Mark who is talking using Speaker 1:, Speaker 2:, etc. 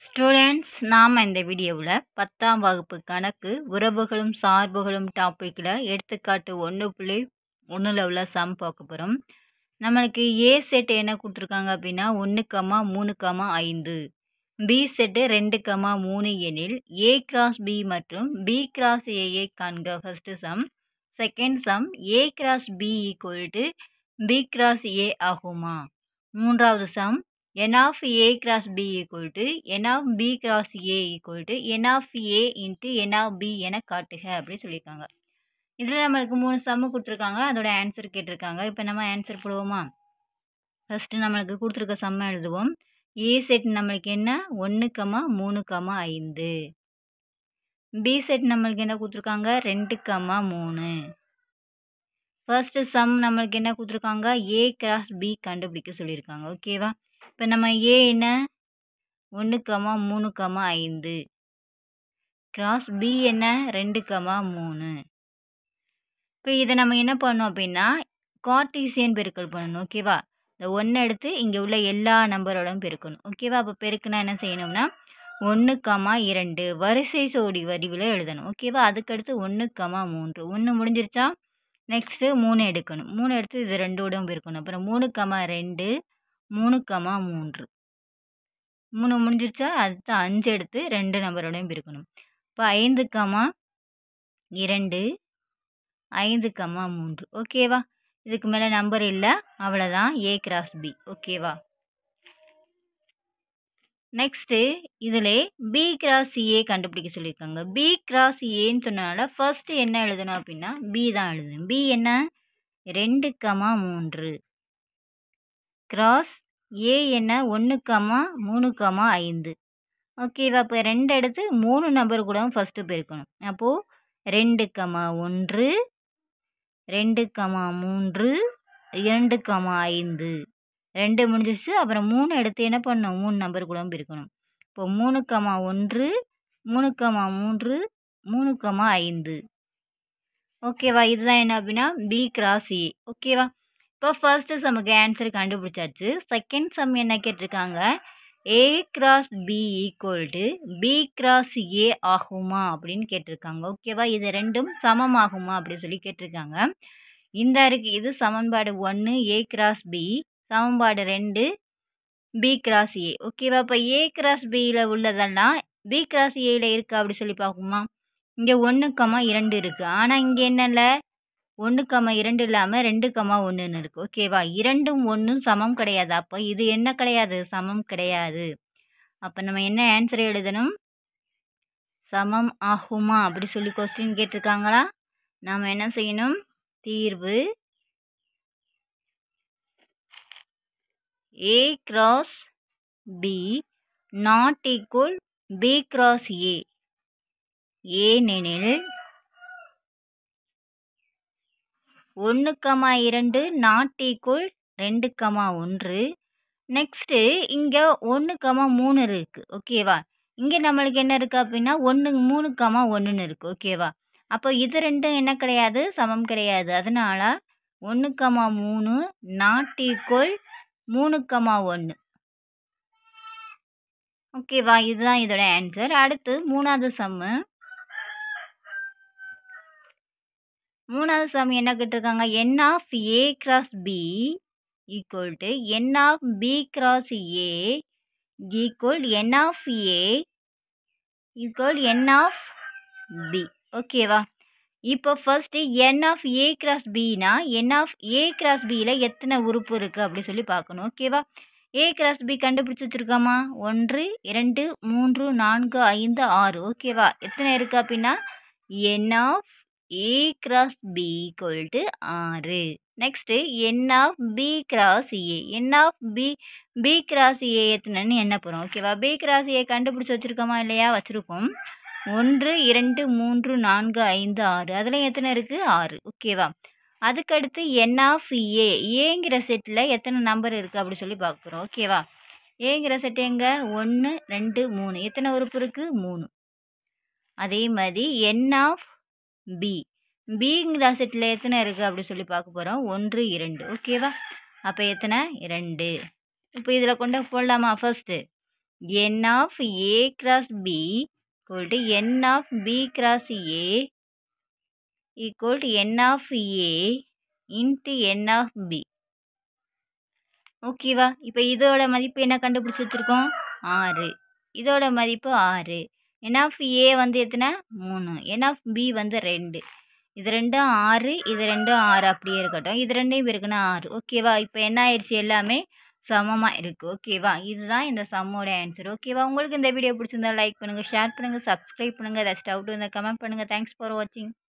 Speaker 1: Students, நாம் இந்த வீடியோவில் 10ஆம் வகுப்பு கணக்கு உறவுகளும் சார்புகளும் டாப்பிக்கில் எடுத்துக்காட்டு 1.1ல் உள்ள சம் பார்க்க போகிறோம். நம்மளுக்கு ஏ செட் என்ன கொடுத்துருக்காங்க அப்படின்னா 1,3,5, பி செட்டு 2,3 எனில் ஏ கிராஸ் பி மற்றும் பி கிராஸ் ஏஐ காண்க. First sum. Second sum, A cross B equal to B cross A ஆகுமா? மூன்றாவது sum, n of a cross b equal to n of b cross a equal to n of a into n of b என காட்டுக அப்படி சொல்லியிருக்காங்க. இதில் நம்மளுக்கு 3 சம்மு கொடுத்துருக்காங்க, அதோட answer கேட்டிருக்காங்க. இப்போ நம்ம ஆன்சர் போடுவோமா? ஃபஸ்ட்டு நம்மளுக்கு கொடுத்துருக்க சம்மை எழுதுவோம். ஏ செட் நம்மளுக்கு என்ன 1,3,5, பி செட் நம்மளுக்கு என்ன கொடுத்துருக்காங்க 2,3. ஃபர்ஸ்ட் சம் நம்மளுக்கு என்ன கொடுத்துருக்காங்க ஏ கிராஸ் பி கண்டுபிடிக்க சொல்லியிருக்காங்க. ஓகேவா? இப்போ நம்ம ஏ என்ன 1,3,5, கிராஸ் பி என்ன 2,3. இப்போ இதை நம்ம என்ன பண்ணோம் அப்படின்னா கார்ட்டீசியன் பெருக்கல் பண்ணணும். ஓகேவா? இந்த 1 எடுத்து இங்கே உள்ள எல்லா நம்பரோடும் பெருக்கணும். ஓகேவா? அப்போ பெருக்குனா என்ன செய்யணும்னா 1,2 வரிசை சோடி வடிவில் எழுதணும். ஓகேவா? அதுக்கடுத்து 1,3. 1 முடிஞ்சிருச்சா? நெக்ஸ்ட்டு 3 எடுக்கணும். 3 எடுத்து இது 2ஓடும் பெருக்கணும். அப்புறம் 3,2, 3,3. 3 முடிஞ்சிருச்சா? அடுத்து 5 எடுத்து 2 நம்பரோடையும் பெருக்கணும். இப்போ 5,2, 5,3. ஓகேவா? இதுக்கு மேலே நம்பர் இல்லை, அவ்வளோதான் ஏ கிராஸ் பி. ஓகேவா? நெக்ஸ்ட்டு இதில் பி கிராஸ் ஏ கண்டுபிடிக்க சொல்லியிருக்காங்க. பி கிராஸ் ஏன்னு சொன்னனால ஃபர்ஸ்ட்டு என்ன எழுதணும் அப்படின்னா பி தான் எழுதணும். பி என்ன 2,3, கிராஸ் ஏ என்ன 1,3,5. ஓகேவா? இப்போ 2 எடுத்து 3 நம்பர் கூட ஃபஸ்ட்டு பெருக்கணும். அப்போது 2,1, 2,3, 2,5. 2 முடிஞ்சிச்சு. அப்புறம் 3 எடுத்து என்ன பண்ணணும் 3 நம்பர் கூட பெருக்கணும். இப்போ 3,1, 3,3, 3,5. ஓகேவா? இதுதான் என்ன அப்படின்னா பி கிராஸ் ஏ. ஓகேவா? இப்போ ஃபர்ஸ்ட்டு சம்முக்கு ஆன்சர் கண்டுபிடிச்சாச்சு. செகண்ட் சம் என்ன கேட்டிருக்காங்க A cross B equal to B cross A ஆகுமா அப்படின்னு கேட்டிருக்காங்க. ஓகேவா? இது ரெண்டும் சமமாகுமா அப்படி சொல்லி கேட்டிருக்காங்க. இந்த இருக்கு இது சமன்பாடு 1 ஏ கிராஸ் பி, சமன்பாடு 2 பி கிராஸ் ஏ. ஓகேவா? இப்போ ஏ கிராஸ் பியில் உள்ளதெல்லாம் பி கிராஸ் ஏயில் இருக்கா அப்படி சொல்லி பார்க்குமா? இங்கே 1,2 இருக்குது. ஆனால் இங்கே என்னல்ல 1,2 இல்லாமல் 2,1ன்னு இருக்குது. ஓகேவா? 2ம் 1ம் சமம் கிடையாது. அப்போ இது என்ன கிடையாது சமம் கிடையாது. அப்போ நம்ம என்ன ஆன்சர் எழுதணும்? சமம் ஆகுமா அப்படி சொல்லி கொஸ்டின் கேட்டிருக்காங்களா? நாம் என்ன செய்யணும்? தீர்வு A cross B not equal B cross A, ஏனெனில் 1,2 நாட் ஈக்குவல் 2,1. நெக்ஸ்ட்டு இங்கே 1,3 இருக்குது. ஓகேவா? இங்கே நம்மளுக்கு என்ன இருக்குது அப்படின்னா 3,1ன்னு இருக்குது. ஓகேவா? அப்போ இது ரெண்டும் என்ன கிடையாது சமம் கிடையாது. அதனால் 1,3 நாட் ஈக்குவல் 3,1. ஓகேவா? இதுதான் இதோட ஆன்சர். அடுத்து மூணாவது சம்மு. மூணாவது சம் என்ன கேட்டிருக்காங்க n of A cross B equal to n of B cross A equal n of A equal n of B. ஓகேவா? இப்போ first n of A cross பினா n ஆஃப் ஏ கிராஸ் பியில் எத்தனை உறுப்பு இருக்குது அப்படி சொல்லி பார்க்கணும். ஓகேவா? ஏ கிராஸ் பி கண்டுபிடிச்சி வச்சுருக்காமா? 1, 2, 3, 4, 5, 6. ஓகேவா? எத்தனை இருக்குது அப்படின்னா n of A cross B equal to 6. Next n of B cross A, n of B cross A எத்தனைன்னு என்ன போகிறோம். ஓகேவா? பி கிராஸ் ஏ கண்டுபிடிச்சி வச்சுருக்கோமா இல்லையா? வச்சுருக்கோம். 1, 2, 3, 4, 5, 6. அதில் எத்தனை இருக்குது 6. ஓகேவா? அதுக்கடுத்து n ஆஃப் ஏ, ஏங்கிற செட்டில் எத்தனை நம்பர் இருக்குது அப்படி சொல்லி பார்க்க போகிறோம். ஓகேவா? ஏங்கிற செட்டு எங்கே 1, 2, 3. எத்தனை உறுப்பு இருக்குது 3. அதே மாதிரி n ஆஃப் பி, பிங்கிற செட்டில் எத்தனை இருக்குது அப்படி சொல்லி பார்க்க போகிறோம் 1, 2. ஓகேவா? அப்போ எத்தனை 2. இப்போ இதில் கொண்டு போடலாமா? First n of a cross b equal to n of b cross a equal to n of a into n of b. ஓகேவா? இப்போ இதோட மதிப்பு என்ன கண்டுபிடிச்சி வச்சுருக்கோம்? 6. இதோட மதிப்பு 6. n of a வந்து எத்தனை? 3. n of b வந்து 2. இது ரெண்டும் 6, இது ரெண்டும் 6 அப்படியே இருக்கட்டும். இது ரெண்டையும் பெருக்குனா 6. ஓகேவா? இப்போ என்ன ஆயிடுச்சு? எல்லாமே சமமாக இருக்குது. ஓகேவா? இதுதான் இந்த சம்மோட ஆன்சர். ஓகேவா? உங்களுக்கு இந்த வீடியோ பிடிச்சிருந்தா லைக் பண்ணுங்கள், ஷேர் பண்ணுங்கள், சப்ஸ்கிரைப் பண்ணுங்கள். ஏதாச்சும் டவுட் இருந்தால் கமெண்ட் பண்ணுங்கள். தேங்க்ஸ் ஃபார் வாட்சிங்.